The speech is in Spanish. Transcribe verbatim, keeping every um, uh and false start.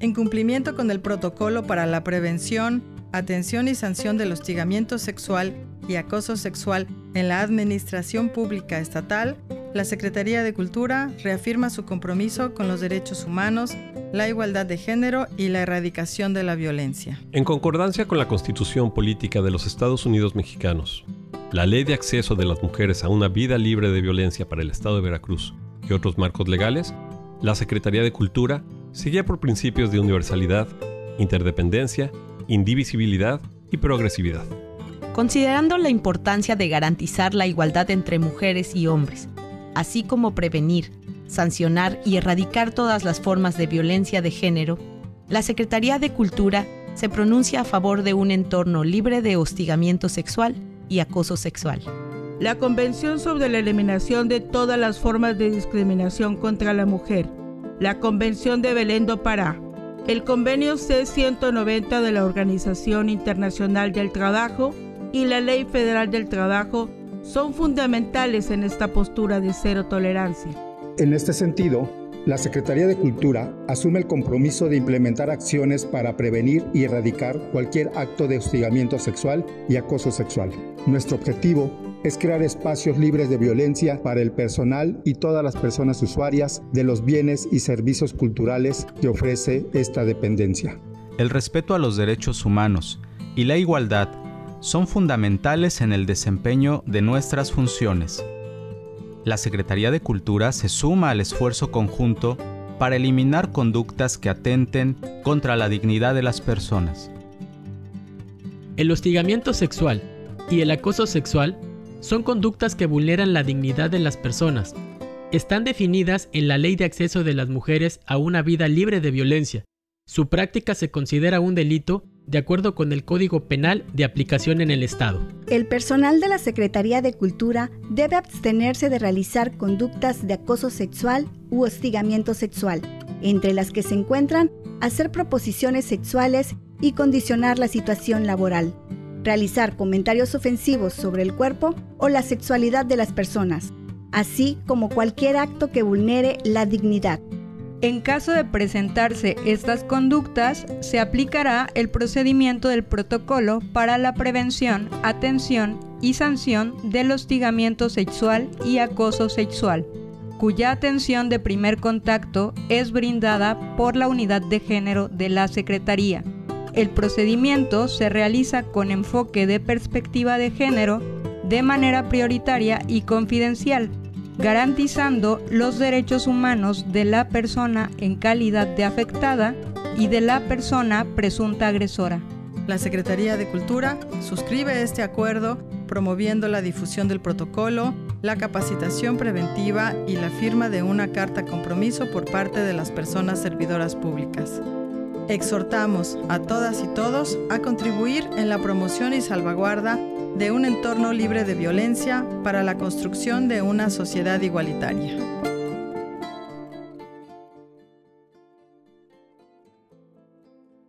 En cumplimiento con el protocolo para la prevención, atención y sanción del hostigamiento sexual y acoso sexual en la Administración Pública Estatal, la Secretaría de Cultura reafirma su compromiso con los derechos humanos, la igualdad de género y la erradicación de la violencia. En concordancia con la Constitución Política de los Estados Unidos Mexicanos, la Ley de Acceso de las Mujeres a una Vida Libre de Violencia para el Estado de Veracruz y otros marcos legales, la Secretaría de Cultura se guía por principios de universalidad, interdependencia, indivisibilidad y progresividad. Considerando la importancia de garantizar la igualdad entre mujeres y hombres, así como prevenir, sancionar y erradicar todas las formas de violencia de género, la Secretaría de Cultura se pronuncia a favor de un entorno libre de hostigamiento sexual y acoso sexual. La Convención sobre la Eliminación de todas las formas de discriminación contra la mujer, la Convención de Belém do Pará, el Convenio C ciento noventa de la Organización Internacional del Trabajo y la Ley Federal del Trabajo son fundamentales en esta postura de cero tolerancia. En este sentido, la Secretaría de Cultura asume el compromiso de implementar acciones para prevenir y erradicar cualquier acto de hostigamiento sexual y acoso sexual. Nuestro objetivo es crear espacios libres de violencia para el personal y todas las personas usuarias de los bienes y servicios culturales que ofrece esta dependencia. El respeto a los derechos humanos y la igualdad son fundamentales en el desempeño de nuestras funciones. La Secretaría de Cultura se suma al esfuerzo conjunto para eliminar conductas que atenten contra la dignidad de las personas. El hostigamiento sexual y el acoso sexual son conductas que vulneran la dignidad de las personas. Están definidas en la Ley de Acceso de las Mujeres a una Vida Libre de Violencia. Su práctica se considera un delito de acuerdo con el Código Penal de aplicación en el Estado. El personal de la Secretaría de Cultura debe abstenerse de realizar conductas de acoso sexual u hostigamiento sexual, entre las que se encuentran hacer proposiciones sexuales y condicionar la situación laboral, realizar comentarios ofensivos sobre el cuerpo o la sexualidad de las personas, así como cualquier acto que vulnere la dignidad. En caso de presentarse estas conductas, se aplicará el procedimiento del protocolo para la prevención, atención y sanción del hostigamiento sexual y acoso sexual, cuya atención de primer contacto es brindada por la Unidad de Género de la Secretaría. El procedimiento se realiza con enfoque de perspectiva de género de manera prioritaria y confidencial, garantizando los derechos humanos de la persona en calidad de afectada y de la persona presunta agresora. La Secretaría de Cultura suscribe este acuerdo promoviendo la difusión del protocolo, la capacitación preventiva y la firma de una carta compromiso por parte de las personas servidoras públicas. Exhortamos a todas y todos a contribuir en la promoción y salvaguarda de un entorno libre de violencia para la construcción de una sociedad igualitaria.